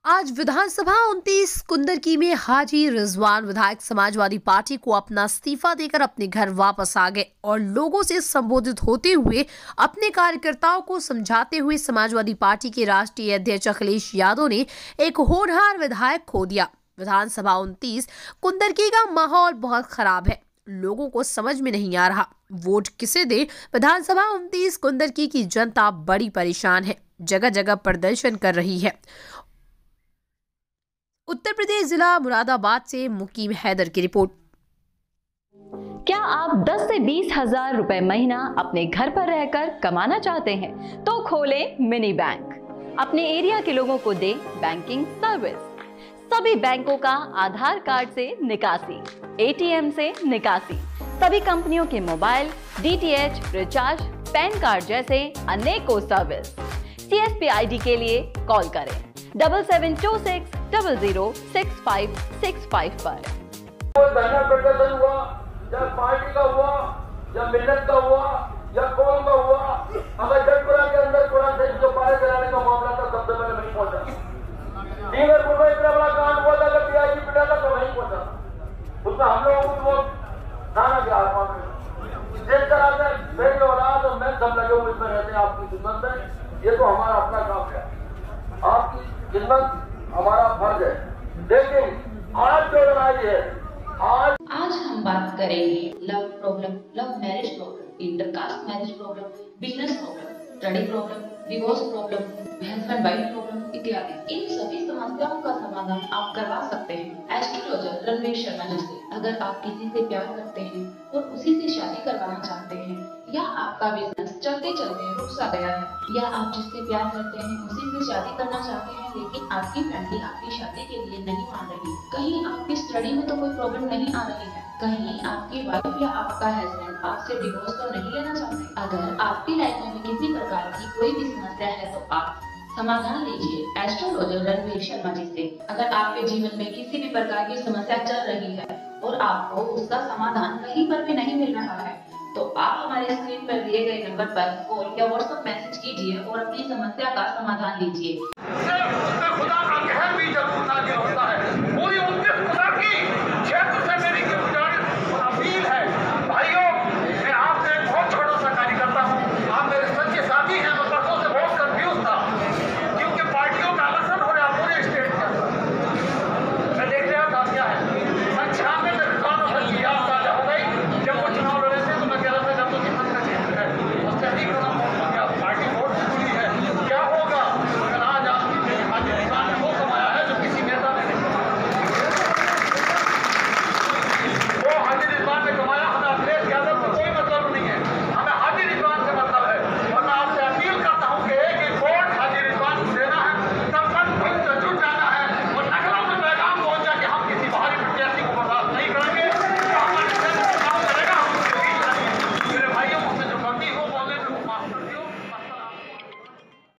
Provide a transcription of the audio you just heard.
आज विधानसभा 29 कुंदरकी में हाजी रिजवान विधायक समाजवादी पार्टी को अपना इस्तीफा देकर अपने घर वापस आ गए और लोगों से संबोधित होते हुए अपने कार्यकर्ताओं को समझाते हुए समाजवादी पार्टी के राष्ट्रीय अध्यक्ष अखिलेश यादव ने एक होनहार विधायक खो दिया। विधानसभा 29 कुंदरकी का माहौल बहुत खराब है, लोगों को समझ में नहीं आ रहा वोट किसे दे। विधानसभा 29 कुंदरकी की जनता बड़ी परेशान है, जगह जगह प्रदर्शन कर रही है। उत्तर प्रदेश जिला मुरादाबाद से मुकीम हैदर की रिपोर्ट। क्या आप 10 से 20 हजार रुपए महीना अपने घर पर रहकर कमाना चाहते हैं तो खोलें मिनी बैंक। अपने एरिया के लोगों को दे बैंकिंग सर्विस। सभी बैंकों का आधार कार्ड से निकासी, एटीएम से निकासी, सभी कंपनियों के mobile, DTH, recharge, PAN card जैसे अनेकों सर्विस। सीएसपी आईडी के लिए कॉल करें 7726 006565 पर। धरना प्रदर्शन हुआ या पार्टी का हुआ या मिलत का हुआ या कौन का हुआ, अगर जटपुरा के अंदर थोड़ा से जो पारे कराने का मामला था सबसे पहले नहीं पहुंचा। डींगरपुर में इतना बड़ा कांड हुआ था, अगर पीआईजी पिटा था तो नहीं पहुंचा। उसमें हम लोगों को वो थाना के आसमान में जिस तरह से मेरी औलाद और मैं सब लगे हुए इसमें रहते हैं आपकी खिदमत में। ये तो हमारा अपना काम है, आपकी खिदमत हमारा फर्ज है। लेकिन आज जो लड़ाई है, आज हम बात करेंगे love problem, love marriage problem, intercaste marriage problem, business problem, study problem, divorce problem, husband wife problem इत्यादि। इन सभी समस्याओं का समाधान आप करवा सकते हैं एस्ट्रोलॉजर रणवीर शर्मा जी से। अगर आप किसी से प्यार करते हैं और उसी से शादी करवाना चाहते हैं, या आपका बिजनेस चलते चलते रुक सा गया है, या आप जिससे प्यार करते हैं उसी से शादी करना चाहते हैं लेकिन आपकी फैमिली आपकी शादी के लिए नहीं मान रही, कहीं आपकी स्टडी में तो कोई प्रॉब्लम नहीं आ रही है, कहीं आपकी वाइफ या आपका हस्बैंड आपसे डिवोर्स तो नहीं लेना चाहते। अगर आपकी लाइफ में किसी प्रकार की कोई भी समस्या है तो आप समाधान लीजिए एस्ट्रोलॉजर रणवीर शर्मा जी से। अगर आपके जीवन में किसी भी प्रकार की समस्या चल रही है और आपको उसका समाधान कहीं पर भी नहीं मिल रहा है तो आप हमारे स्क्रीन पर दिए गए नंबर पर कॉल या व्हाट्सएप मैसेज कीजिए और अपनी समस्या का समाधान लीजिए।